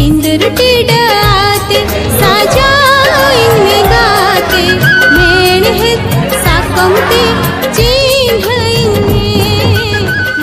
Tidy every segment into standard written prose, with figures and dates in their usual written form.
सिंदूर टिडाते साजाओ इनमें गाते मेहनत साकमते चिन्ह इनमें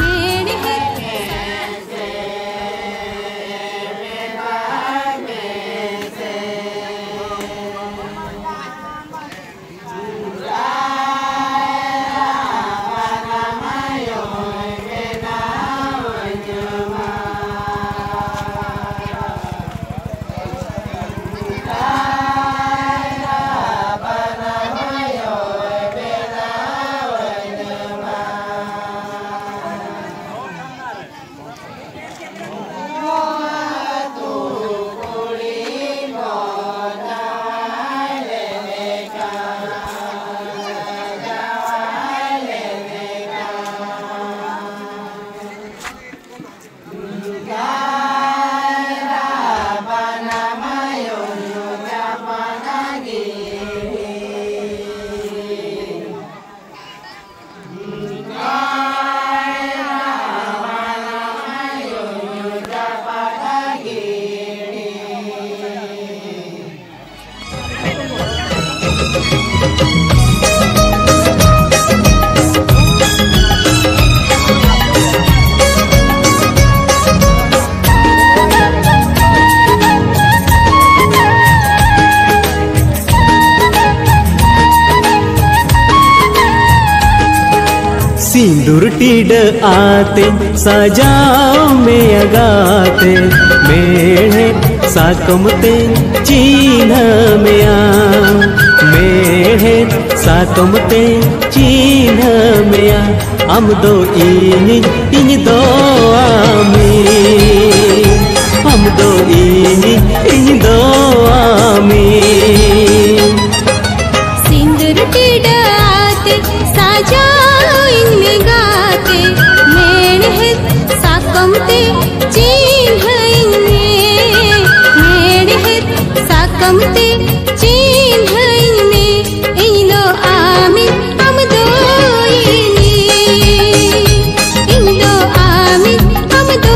सिंदूर टिडाते साजाओ में अगाते मेढ़े साकमते चिन्ह में मेढ़े साकमते चिन्ह में हम दो इन दो आमी हम दो इन दो आमी सिंदूर टिडाते साजाओ इनमें गाते मेहनत साकमते चिन्ह इनमें मेहनत साकमते चिन्ह इनमें इनो आमी हम दो इन दो आमी हम दो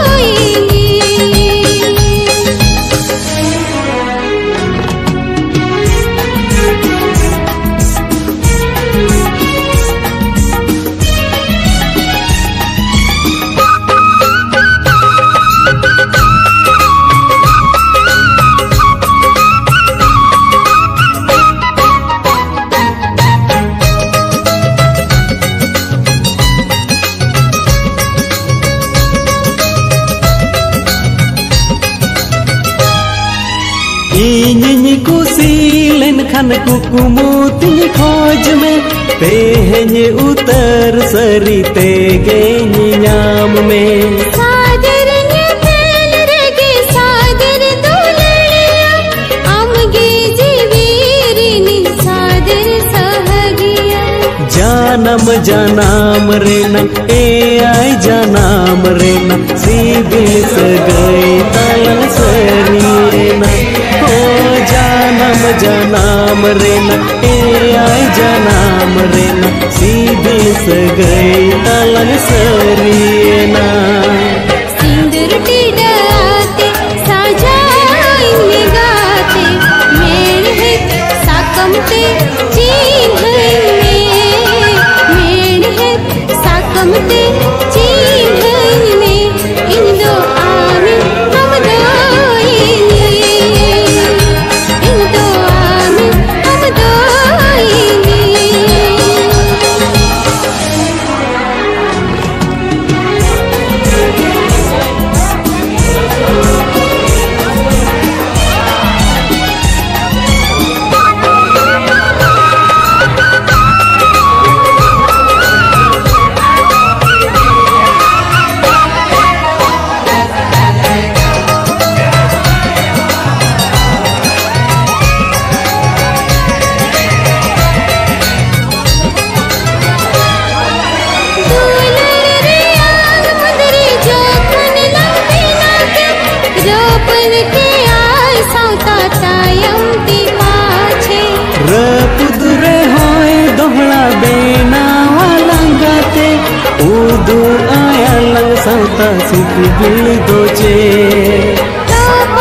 इन्हीं कुसी लेन खान कुकुमु तिनी खोज में तेहने उतर सरी तेगे नियाम में सादर ने तेल रेगे सादर दुलड़िया अमगे जीवीरिनी सादर सहगिया जानम रेना ए आई जानम रेना सीबिल सगई तलन सरी रेना जानम रेना ए आई जानम रेना सीधी सगई तलन सरीना सिंदूर टिडाते साजाओ इनमें गाते मेहनत साकमते चिन्ह इनमें मेहनत साकमते चिन्ह इनमें इन दो आमी हम दो Sauta suku gili doce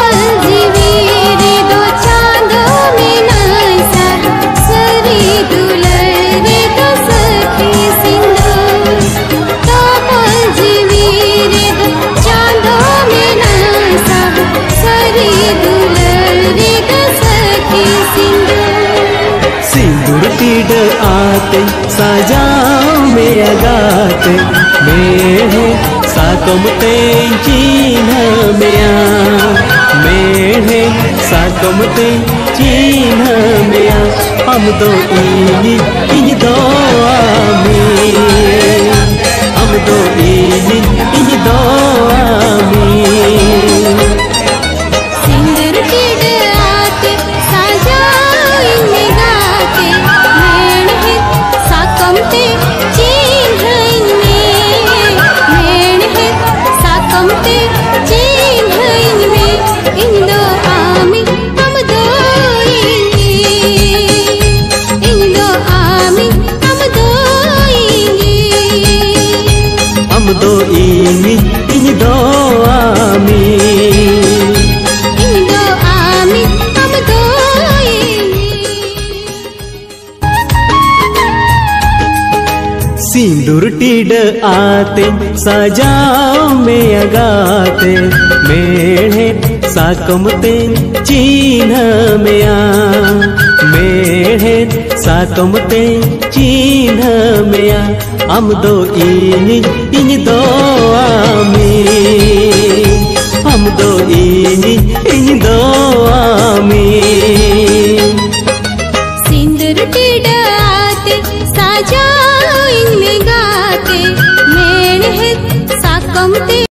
agate mehe sakom te china mea mehe sakom te china mea हम दो इन दो आमी हम दो इन दो आमी सिंदूर टिड आते साजाओ इनमें गाते मेढ़े साकम ते चिन्ह इनमें मेढ़े साकम ते चिन्ह इनमें इन दो आमी हम दो इन दो आमी हम दो हम दो इन दो आमी सिंदूर टिड आते सजाओ में अगाते मेढ़े साकम ते चिन्ह मेया मेढ़े साकम ते चिन्ह मेया हम दो इन दो आमी हम दो इन दो आमी सिंदूर टिड आते साजाओ इनमें गाते मेढ़े साकम ते